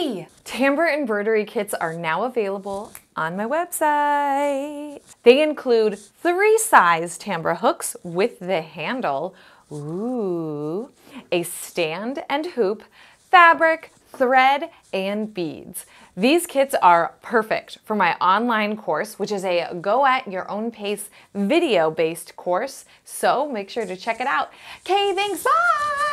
free. Tambour embroidery kits are now available on my website. They include 3-size tambour hooks with the handle, ooh, a stand and hoop, fabric, thread, and beads. These kits are perfect for my online course, which is a go at your own pace video-based course, so make sure to check it out. Okay, thanks, bye!